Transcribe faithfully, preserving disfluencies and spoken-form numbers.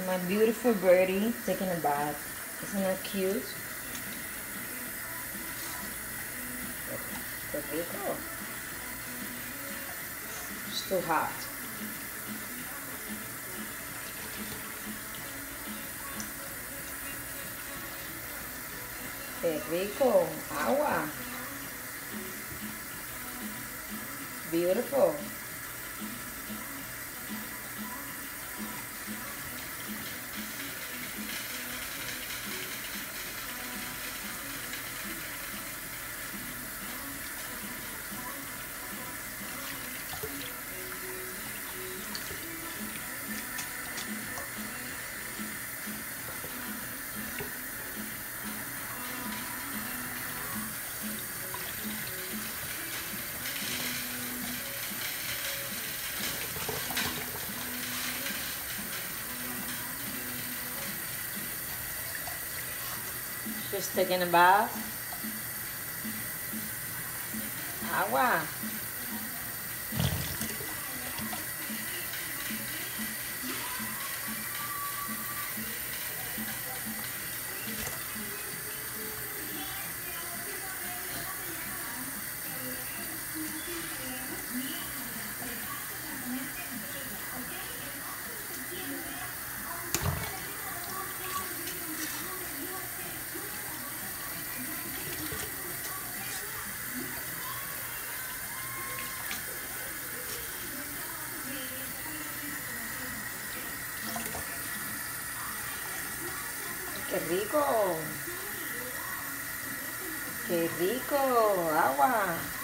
My beautiful birdie taking a bath. Isn't that cute? Qué rico. It's too hot. Qué rico. Agua. Beautiful. Just taking a bath. Agua. Qué rico. Qué rico. Agua.